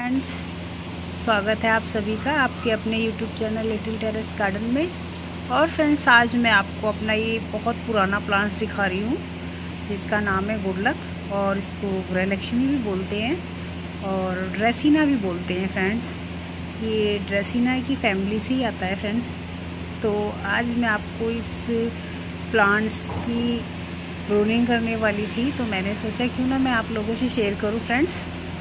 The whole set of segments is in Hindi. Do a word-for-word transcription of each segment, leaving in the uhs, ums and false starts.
फ्रेंड्स, स्वागत है आप सभी का आपके अपने YouTube channel little terrace garden में। और फ्रेंड्स, आज मैं आपको अपना ये बहुत पुराना प्लांट्स दिखा रही हूँ जिसका नाम है गुड लक, और इसको गृहलक्ष्मी भी बोलते हैं और ड्रेसिना भी बोलते हैं। फ्रेंड्स, ये ड्रेसिना की फैमिली से ही आता है। फ्रेंड्स, तो आज मैं आपको इस प्लांट्स की प्रूनिंग करने वाली थी, तो मैंने सोचा क्यों ना मैं आप लोगों से शेयर करूं। फ्रेंड्स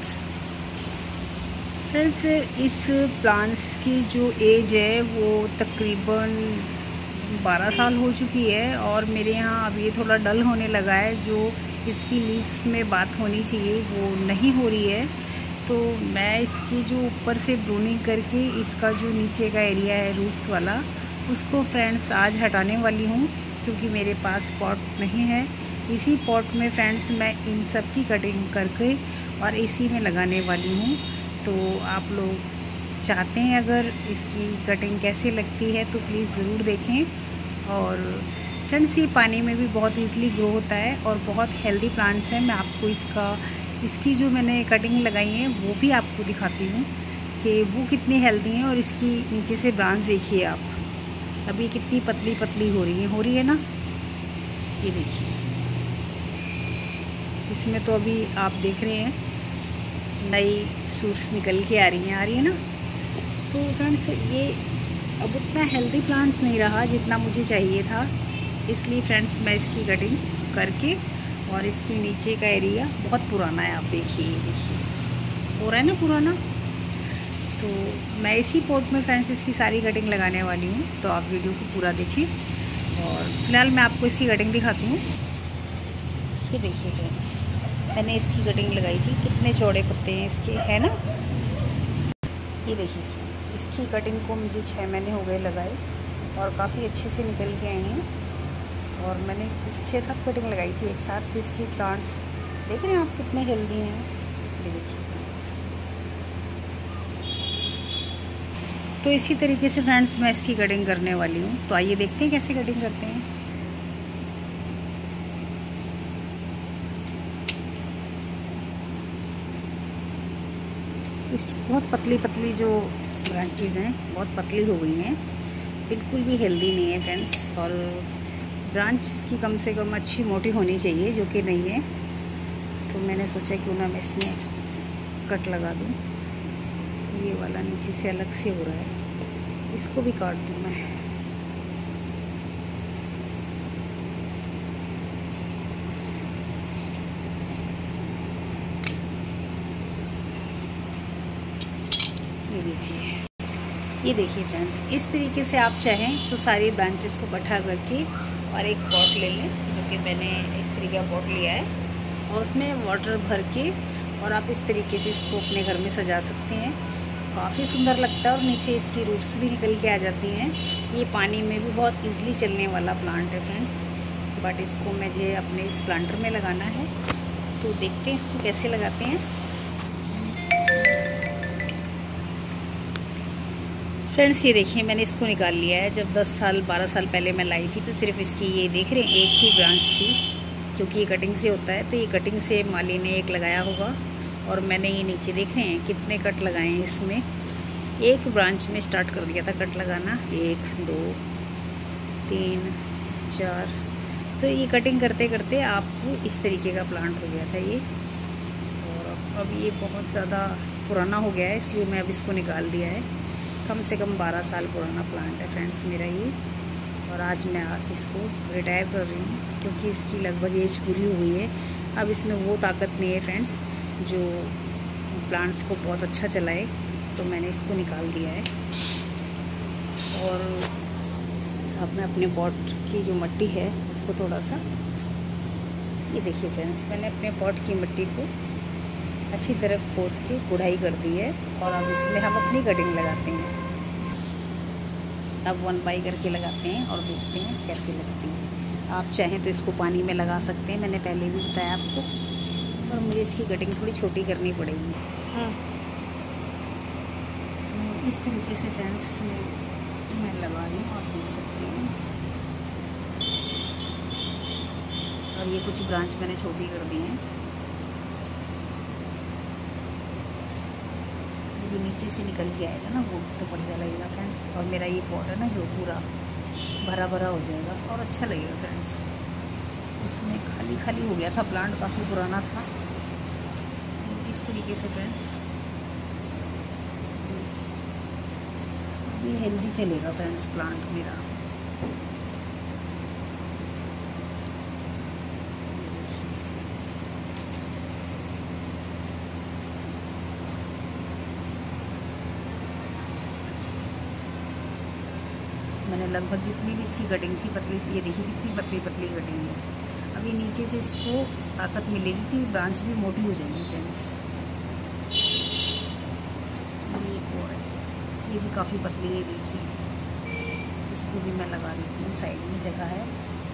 फ्रेंड्स इस प्लांट्स की जो एज है वो तकरीबन बारह साल हो चुकी है, और मेरे यहाँ अब ये थोड़ा डल होने लगा है। जो इसकी लीव्स में बात होनी चाहिए वो नहीं हो रही है, तो मैं इसकी जो ऊपर से प्रूनिंग करके इसका जो नीचे का एरिया है रूट्स वाला, उसको फ्रेंड्स आज हटाने वाली हूँ, क्योंकि मेरे पास पॉट नहीं है। इसी पॉट में फ्रेंड्स मैं इन सब की कटिंग करके और इसी में लगाने वाली हूँ। तो आप लोग चाहते हैं अगर इसकी कटिंग कैसे लगती है तो प्लीज़ ज़रूर देखें। और फ्रेंड्स, ये पानी में भी बहुत ईज़िली ग्रो होता है और बहुत हेल्दी प्लांट्स हैं। मैं आपको इसका इसकी जो मैंने कटिंग लगाई है वो भी आपको दिखाती हूँ कि वो कितनी हेल्दी हैं। और इसकी नीचे से ब्रांच देखिए आप, अभी कितनी पतली पतली हो रही है हो रही है ना, ये देखिए। इसमें तो अभी आप देख रहे हैं नई शूट्स निकल के आ रही हैं आ रही है ना। तो फ्रेंड्स, ये अब उतना हेल्दी प्लांट्स नहीं रहा जितना मुझे चाहिए था, इसलिए फ्रेंड्स मैं इसकी कटिंग करके, और इसके नीचे का एरिया बहुत पुराना है, आप देखिए ये देखिए हो रहा है ना पुराना। तो मैं इसी पॉट में फ्रेंड्स इसकी सारी कटिंग लगाने वाली हूँ, तो आप वीडियो को पूरा देखिए। और फिलहाल मैं आपको इसकी कटिंग दिखाती हूँ। ये देखिए फ्रेंड्स, मैंने इसकी कटिंग लगाई थी, कितने चौड़े पत्ते हैं इसके, है ना। ये देखिए फ्रेंड्स, इसकी कटिंग को मुझे छः महीने हो गए लगाए और काफ़ी अच्छे से निकल के आए हैं। और मैंने कुछ छः सात कटिंग लगाई थी एक साथ, तो इसकी प्लांट्स देख रहे हैं आप कितने हेल्दी हैं। ये देखिए फ्रेंड्स, तो इसी तरीके से फ्रेंड्स मैं इसकी कटिंग करने वाली हूँ। तो आइए देखते हैं कैसे कटिंग करते हैं। इसकी बहुत पतली पतली जो ब्रांचेज़ हैं बहुत पतली हो गई हैं, बिल्कुल भी हेल्दी नहीं है फ्रेंड्स। और ब्रांच इसकी कम से कम अच्छी मोटी होनी चाहिए, जो कि नहीं है। तो मैंने सोचा क्यों ना मैं इसमें कट लगा दूं। ये वाला नीचे से अलग से हो रहा है, इसको भी काट दूं मैं। ये लीजिए, ये देखिए फ्रेंड्स, इस तरीके से आप चाहें तो सारी ब्रांचेस को इकट्ठा करके और एक पॉट ले लें, जो कि मैंने इस तरीके का पॉट लिया है, और उसमें वाटर भर के, और आप इस तरीके से इसको अपने घर में सजा सकते हैं। काफ़ी सुंदर लगता है, और नीचे इसकी रूट्स भी निकल के आ जाती हैं। ये पानी में भी बहुत ईजिली चलने वाला प्लांट है फ्रेंड्स, बट इसको मुझे अपने इस प्लांटर में लगाना है, तो देखते हैं इसको कैसे लगाते हैं। फ्रेंड्स, ये देखिए मैंने इसको निकाल लिया है। जब दस साल बारह साल पहले मैं लाई थी तो सिर्फ इसकी ये देख रहे हैं एक ही ब्रांच थी, क्योंकि ये कटिंग से होता है, तो ये कटिंग से माली ने एक लगाया होगा। और मैंने ये नीचे देख रहे हैं कितने कट लगाए हैं इसमें। एक ब्रांच में स्टार्ट कर दिया था कट लगाना, एक दो तीन चार, तो ये कटिंग करते करते आपको इस तरीके का प्लांट हो गया था ये। और अब ये बहुत ज़्यादा पुराना हो गया है, इसलिए मैं अब इसको निकाल दिया है। कम से कम बारह साल पुराना प्लांट है फ्रेंड्स मेरा ये, और आज मैं इसको रिटायर कर रही हूँ, क्योंकि इसकी लगभग एज पूरी हो गई है। अब इसमें वो ताकत नहीं है फ्रेंड्स जो प्लांट्स को बहुत अच्छा चलाए, तो मैंने इसको निकाल दिया है। और अब मैं अपने पॉट की जो मिट्टी है उसको थोड़ा सा, ये देखिए फ्रेंड्स, मैंने अपने पॉट की मिट्टी को अच्छी तरह खोद के गुड़ाई कर दी है, और अब इसमें हम अपनी कटिंग लगाते हैं। अब वन बाई करके लगाते हैं और देखते हैं कैसे लगती है। आप चाहें तो इसको पानी में लगा सकते हैं, मैंने पहले भी बताया आपको, और मुझे इसकी कटिंग थोड़ी छोटी करनी पड़ेगी। हाँ, तो इस तरीके से फ्रेंड्स इसमें मैं लगा रही हूँ, आप देख सकते हैं। और ये कुछ ब्रांच मैंने छोटी कर दी हैं। जब ये नीचे से निकल के आएगा ना वो तो बढ़िया लगेगा फ्रेंड्स। और मेरा ये पॉट है ना जो पूरा भरा भरा हो जाएगा और अच्छा लगेगा फ्रेंड्स। इसमें खाली खाली हो गया था, प्लांट काफ़ी पुराना था। तो इस तरीके से फ्रेंड्स ये हेल्दी चलेगा फ्रेंड्स प्लांट मेरा। मैंने लगभग जितनी भी इसकी कटिंग थी पतली सी, ये देखिए कितनी पतली पतली कटिंग है। अब ये नीचे से इसको ताकत मिलेगी कि ब्रांच भी मोटी हो जाएगी फ्रेंड्स। ये एक और है, ये भी काफ़ी पतली है, देखिए इसको भी मैं लगा देती हूँ, साइड में जगह है।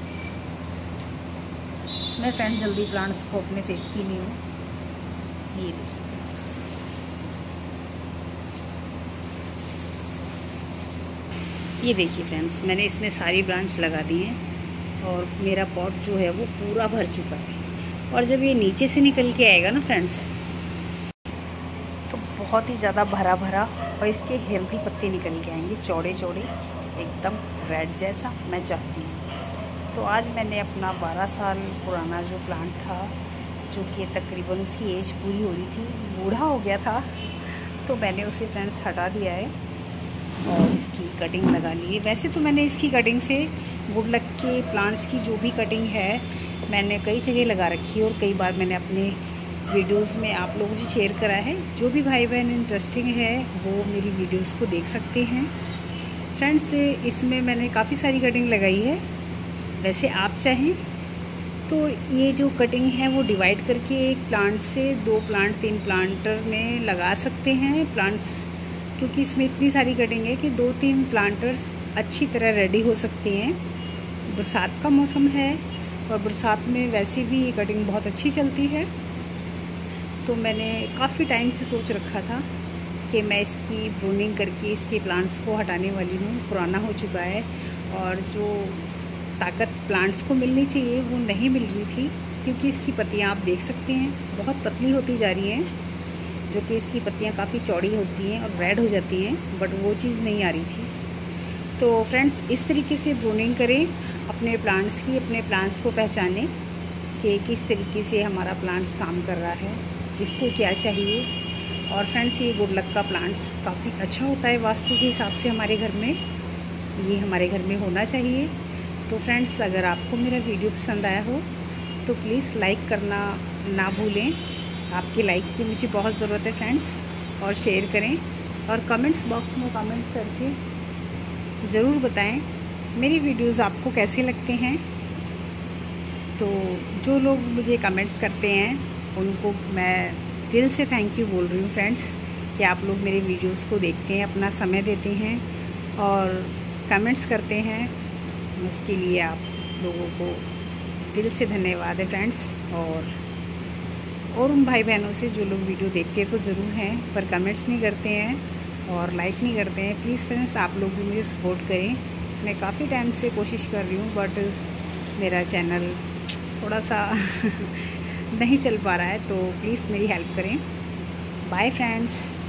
मैं फ्रेंड जल्दी प्लांट्स को अपने फेंकती नहीं हूँ। ये देखिए ये देखिए फ्रेंड्स मैंने इसमें सारी ब्रांच लगा दी हैं और मेरा पॉट जो है वो पूरा भर चुका है। और जब ये नीचे से निकल के आएगा ना फ्रेंड्स तो बहुत ही ज़्यादा भरा भरा और इसके हेल्दी पत्ते निकल के आएंगे, चौड़े चौड़े एकदम रेड जैसा मैं चाहती हूँ। तो आज मैंने अपना बारह साल पुराना जो प्लांट था, जो कि तकरीबन उसकी एज पूरी हो रही थी, बूढ़ा हो गया था, तो मैंने उसे फ्रेंड्स हटा दिया है और इसकी कटिंग लगा ली है। वैसे तो मैंने इसकी कटिंग से गुड लक के प्लांट्स की जो भी कटिंग है मैंने कई जगह लगा रखी है और कई बार मैंने अपने वीडियोस में आप लोगों से शेयर करा है। जो भी भाई बहन इंटरेस्टिंग है वो मेरी वीडियोस को देख सकते हैं फ्रेंड्स। इसमें मैंने काफ़ी सारी कटिंग लगाई है। वैसे आप चाहें तो ये जो कटिंग है वो डिवाइड करके एक प्लांट से दो प्लांट तीन प्लांटर में लगा सकते हैं प्लांट्स, क्योंकि इसमें इतनी सारी कटिंग है कि दो तीन प्लांटर्स अच्छी तरह रेडी हो सकते हैं। बरसात का मौसम है और बरसात में वैसे भी ये कटिंग बहुत अच्छी चलती है। तो मैंने काफ़ी टाइम से सोच रखा था कि मैं इसकी प्रूनिंग करके इसके प्लांट्स को हटाने वाली हूँ। पुराना हो चुका है और जो ताकत प्लांट्स को मिलनी चाहिए वो नहीं मिल रही थी, क्योंकि इसकी पत्तियाँ आप देख सकते हैं बहुत पतली होती जा रही हैं, जो कि इसकी पत्तियाँ काफ़ी चौड़ी होती हैं और रेड हो जाती हैं, बट वो चीज़ नहीं आ रही थी। तो फ्रेंड्स इस तरीके से प्रूनिंग करें अपने प्लांट्स की, अपने प्लांट्स को पहचानें कि किस तरीके से हमारा प्लांट्स काम कर रहा है, किसको क्या चाहिए। और फ्रेंड्स ये गुड लक का प्लांट्स काफ़ी अच्छा होता है वास्तु के हिसाब से, हमारे घर में ये हमारे घर में होना चाहिए। तो फ्रेंड्स अगर आपको मेरा वीडियो पसंद आया हो तो प्लीज़ लाइक करना ना भूलें, आपकी लाइक की मुझे बहुत ज़रूरत है फ्रेंड्स। और शेयर करें और कमेंट्स बॉक्स में कमेंट्स करके ज़रूर बताएं मेरी वीडियोस आपको कैसे लगते हैं। तो जो लोग मुझे कमेंट्स करते हैं उनको मैं दिल से थैंक यू बोल रही हूँ फ्रेंड्स, कि आप लोग मेरे वीडियोस को देखते हैं, अपना समय देते हैं और कमेंट्स करते हैं। उसके लिए आप लोगों को दिल से धन्यवाद है फ्रेंड्स। और और उन भाई बहनों से जो लोग वीडियो देखते तो ज़रूर हैं पर कमेंट्स नहीं करते हैं और लाइक नहीं करते हैं, प्लीज़ फ्रेंड्स आप लोग भी मुझे सपोर्ट करें। मैं काफ़ी टाइम से कोशिश कर रही हूँ बट मेरा चैनल थोड़ा सा नहीं चल पा रहा है, तो प्लीज़ मेरी हेल्प करें। Bye friends.